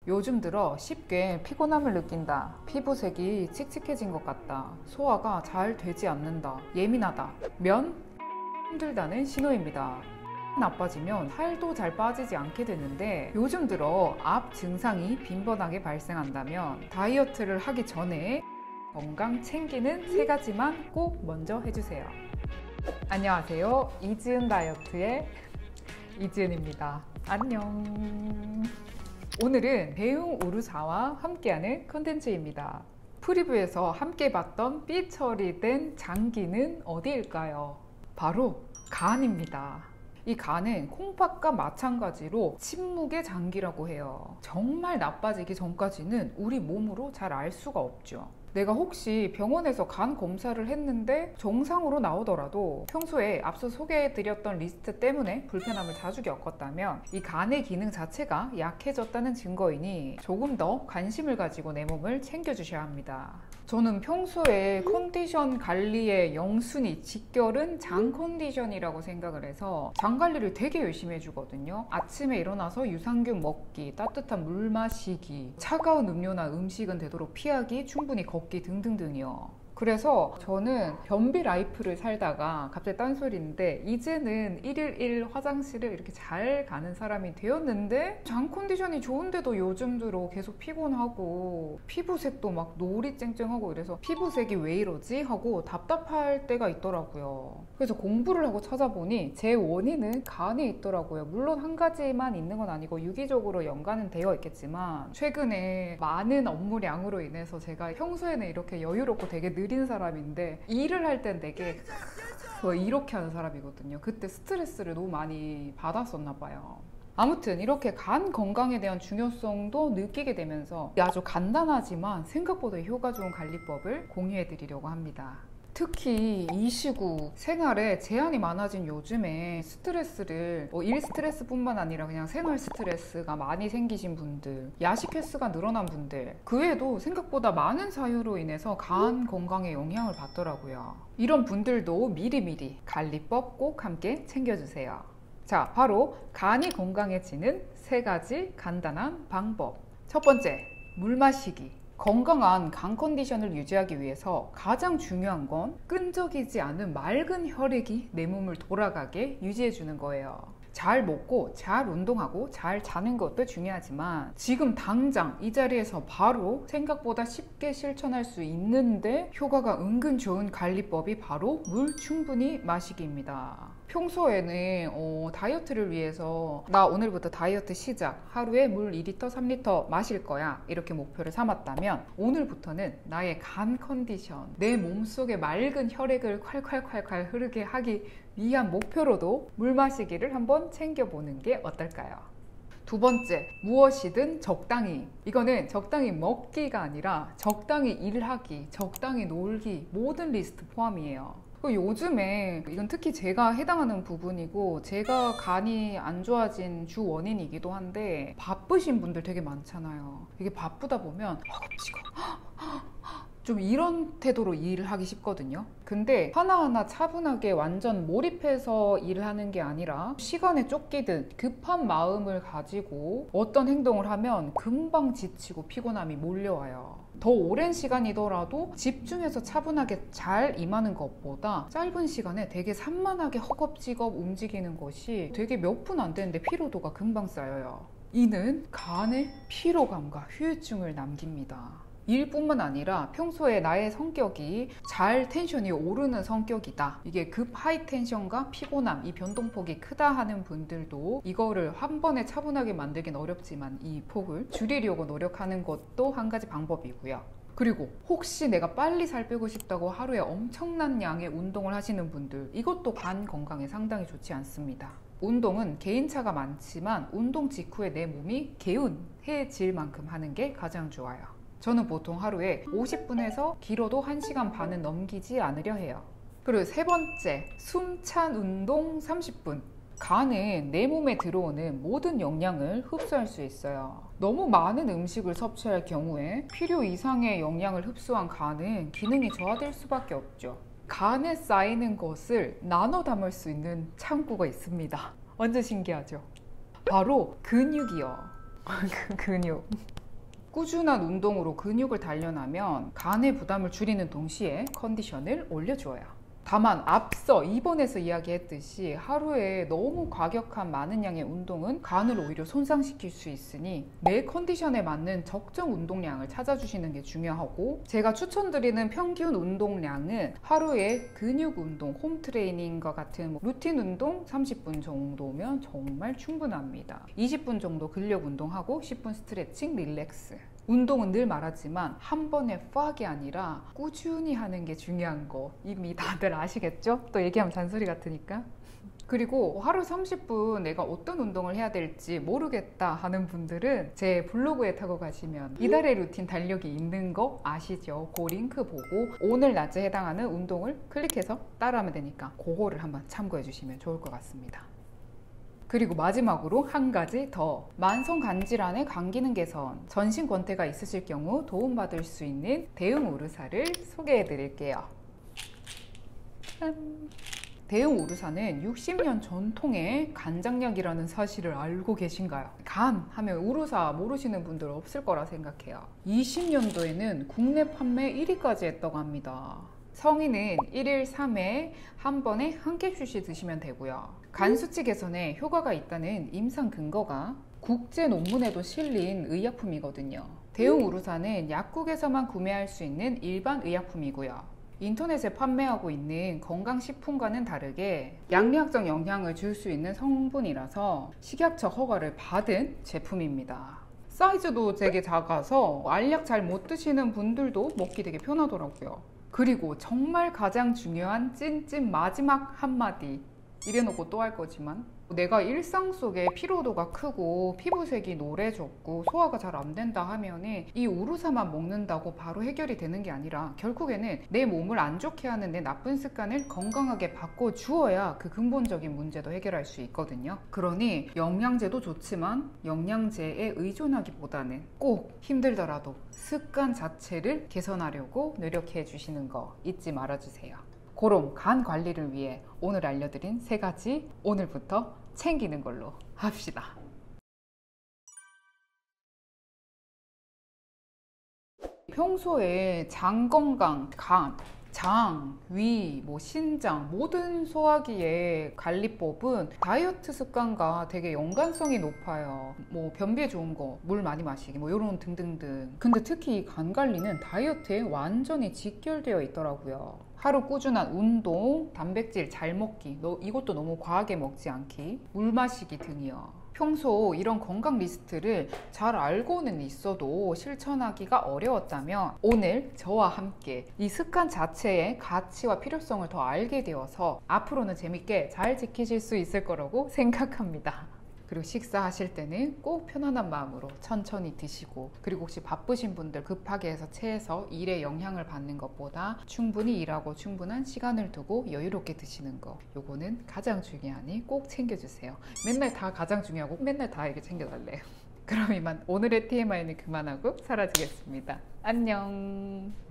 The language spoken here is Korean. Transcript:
요즘 들어 쉽게 피곤함을 느낀다. 피부색이 칙칙해진 것 같다. 소화가 잘 되지 않는다. 예민하다. 면? 힘들다는 신호입니다. 나빠지면 살도 잘 빠지지 않게 되는데 요즘 들어 앞 증상이 빈번하게 발생한다면 다이어트를 하기 전에 건강 챙기는 3가지만 꼭 먼저 해주세요. 안녕하세요. 이지은 다이어트의 이지은입니다. 안녕. 오늘은 대웅 우르사와 함께하는 컨텐츠입니다. 프리뷰에서 함께 봤던 삐 처리된 장기는 어디일까요? 바로 간입니다. 이 간은 콩팥과 마찬가지로 침묵의 장기라고 해요. 정말 나빠지기 전까지는 우리 몸으로 잘 알 수가 없죠. 내가 혹시 병원에서 간 검사를 했는데 정상으로 나오더라도 평소에 앞서 소개해드렸던 리스트 때문에 불편함을 자주 겪었다면 이 간의 기능 자체가 약해졌다는 증거이니 조금 더 관심을 가지고 내 몸을 챙겨주셔야 합니다. 저는 평소에 컨디션 관리의 영순위, 직결은 장 컨디션이라고 생각을 해서 장 관리를 되게 열심히 해주거든요. 아침에 일어나서 유산균 먹기, 따뜻한 물 마시기, 차가운 음료나 음식은 되도록 피하기, 충분히 걷기 등등등이요. 그래서 저는 변비 라이프를 살다가 갑자기 딴소리인데 이제는 1일 1 화장실을 이렇게 잘 가는 사람이 되었는데 장 컨디션이 좋은데도 요즘 들어 계속 피곤하고 피부색도 막 노리 쨍쨍하고 이래서 피부색이 왜 이러지? 하고 답답할 때가 있더라고요. 그래서 공부를 하고 찾아보니 제 원인은 간에 있더라고요. 물론 한 가지만 있는 건 아니고 유기적으로 연관은 되어 있겠지만 최근에 많은 업무량으로 인해서 제가 평소에는 이렇게 여유롭고 되게 느린 사람인데 일을 할 땐 되게 이렇게 하는 사람이거든요. 그때 스트레스를 너무 많이 받았었나 봐요. 아무튼 이렇게 간 건강에 대한 중요성도 느끼게 되면서 아주 간단하지만 생각보다 효과 좋은 관리법을 공유해 드리려고 합니다. 특히 이 시국 생활에 제한이 많아진 요즘에 스트레스를 일 스트레스뿐만 아니라 그냥 생활 스트레스가 많이 생기신 분들, 야식 횟수가 늘어난 분들, 그 외에도 생각보다 많은 사유로 인해서 간 건강에 영향을 받더라고요. 이런 분들도 미리미리 관리법 꼭 함께 챙겨주세요. 자, 바로 간이 건강해지는 3가지 간단한 방법. 첫 번째, 물 마시기. 건강한 간 컨디션을 유지하기 위해서 가장 중요한 건 끈적이지 않은 맑은 혈액이 내 몸을 돌아가게 유지해주는 거예요. 잘 먹고 잘 운동하고 잘 자는 것도 중요하지만 지금 당장 이 자리에서 바로 생각보다 쉽게 실천할 수 있는데 효과가 은근 좋은 관리법이 바로 물 충분히 마시기입니다. 평소에는 다이어트를 위해서 나 오늘부터 다이어트 시작, 하루에 물 2리터 3리터 마실 거야 이렇게 목표를 삼았다면 오늘부터는 나의 간 컨디션, 내 몸속에 맑은 혈액을 콸콸콸콸 흐르게 하기 위한 목표로도 물 마시기를 한번 챙겨보는 게 어떨까요? 두 번째, 무엇이든 적당히. 이거는 적당히 먹기가 아니라 적당히 일하기, 적당히 놀기, 모든 리스트 포함이에요. 요즘에 이건 특히 제가 해당하는 부분이고 제가 간이 안 좋아진 주 원인이기도 한데 바쁘신 분들 되게 많잖아요. 이게 바쁘다 보면 허겁지겁 좀 이런 태도로 일을 하기 쉽거든요. 근데 하나하나 차분하게 완전 몰입해서 일을 하는 게 아니라 시간에 쫓기듯 급한 마음을 가지고 어떤 행동을 하면 금방 지치고 피곤함이 몰려와요. 더 오랜 시간이더라도 집중해서 차분하게 잘 임하는 것보다 짧은 시간에 되게 산만하게 허겁지겁 움직이는 것이 되게 몇 분 안 되는데 피로도가 금방 쌓여요. 이는 간에 피로감과 휴유증을 남깁니다. 일뿐만 아니라 평소에 나의 성격이 잘 텐션이 오르는 성격이다, 이게 급 하이 텐션과 피곤함, 이 변동폭이 크다 하는 분들도 이거를 한 번에 차분하게 만들긴 어렵지만 이 폭을 줄이려고 노력하는 것도 한 가지 방법이고요. 그리고 혹시 내가 빨리 살 빼고 싶다고 하루에 엄청난 양의 운동을 하시는 분들, 이것도 간 건강에 상당히 좋지 않습니다. 운동은 개인차가 많지만 운동 직후에 내 몸이 개운해질 만큼 하는 게 가장 좋아요. 저는 보통 하루에 50분에서 길어도 1시간 반은 넘기지 않으려 해요. 그리고 3번째, 숨찬 운동 30분. 간은 내 몸에 들어오는 모든 영양을 흡수할 수 있어요. 너무 많은 음식을 섭취할 경우에 필요 이상의 영양을 흡수한 간은 기능이 저하될 수밖에 없죠. 간에 쌓이는 것을 나눠 담을 수 있는 창구가 있습니다. 완전 신기하죠? 바로 근육이요. 근육. 꾸준한 운동으로 근육을 단련하면 간의 부담을 줄이는 동시에 컨디션을 올려주어요. 다만 앞서 2번에서 이야기했듯이 하루에 너무 과격한 많은 양의 운동은 간을 오히려 손상시킬 수 있으니 내 컨디션에 맞는 적정 운동량을 찾아주시는 게 중요하고, 제가 추천드리는 평균 운동량은 하루에 근육 운동, 홈 트레이닝과 같은 루틴 운동 30분 정도면 정말 충분합니다. 20분 정도 근력 운동하고 10분 스트레칭, 릴렉스. 운동은 늘 말하지만 한 번에 팍이 아니라 꾸준히 하는 게 중요한 거 이미 다들 아시겠죠? 또 얘기하면 잔소리 같으니까. 그리고 하루 30분 내가 어떤 운동을 해야 될지 모르겠다 하는 분들은 제 블로그에 타고 가시면 이달의 루틴 달력이 있는 거 아시죠? 그 링크 보고 오늘 낮에 해당하는 운동을 클릭해서 따라하면 되니까 그거를 한번 참고해 주시면 좋을 것 같습니다. 그리고 마지막으로 한 가지 더, 만성간질환의 간기능 개선, 전신 권태가 있으실 경우 도움받을 수 있는 대응 우르사를 소개해 드릴게요. 대응 우르사는 60년 전통의 간장약이라는 사실을 알고 계신가요? 간 하면 우르사 모르시는 분들 없을 거라 생각해요. 20년도에는 국내 판매 1위까지 했다고 합니다. 성인은 1일 3회 한 번에 한 캡슐씩 드시면 되고요. 간 수치 개선에 효과가 있다는 임상 근거가 국제 논문에도 실린 의약품이거든요. 대응 우르사는 약국에서만 구매할 수 있는 일반 의약품이고요. 인터넷에 판매하고 있는 건강식품과는 다르게 양리학적 영향을 줄 수 있는 성분이라서 식약처 허가를 받은 제품입니다. 사이즈도 되게 작아서 알약 잘 못 드시는 분들도 먹기 되게 편하더라고요. 그리고 정말 가장 중요한 찐찐 마지막 한마디, 이래놓고 또 할 거지만, 내가 일상 속에 피로도가 크고 피부색이 노래졌고 소화가 잘 안 된다 하면은 이 우루사만 먹는다고 바로 해결이 되는 게 아니라 결국에는 내 몸을 안 좋게 하는 내 나쁜 습관을 건강하게 바꿔주어야 그 근본적인 문제도 해결할 수 있거든요. 그러니 영양제도 좋지만 영양제에 의존하기보다는 꼭 힘들더라도 습관 자체를 개선하려고 노력해 주시는 거 잊지 말아주세요. 그럼 간 관리를 위해 오늘 알려드린 3가지 오늘부터 챙기는 걸로 합시다. 평소에 장 건강, 간, 장, 위, 신장 모든 소화기의 관리법은 다이어트 습관과 되게 연관성이 높아요. 변비에 좋은 거, 물 많이 마시기, 이런 등등등. 근데 특히 이 간 관리는 다이어트에 완전히 직결되어 있더라고요. 하루 꾸준한 운동, 단백질 잘 먹기, 이것도 너무 과하게 먹지 않기, 물 마시기 등이요. 평소 이런 건강 리스트를 잘 알고는 있어도 실천하기가 어려웠다면 오늘 저와 함께 이 습관 자체의 가치와 필요성을 더 알게 되어서 앞으로는 재밌게 잘 지키실 수 있을 거라고 생각합니다. 그리고 식사하실 때는 꼭 편안한 마음으로 천천히 드시고, 그리고 혹시 바쁘신 분들 급하게 해서 체해서 일에 영향을 받는 것보다 충분히 일하고 충분한 시간을 두고 여유롭게 드시는 거, 요거는 가장 중요하니 꼭 챙겨주세요. 맨날 다 가장 중요하고 맨날 다 이렇게 챙겨달래요. 그럼 이만 오늘의 TMI는 그만하고 사라지겠습니다. 안녕.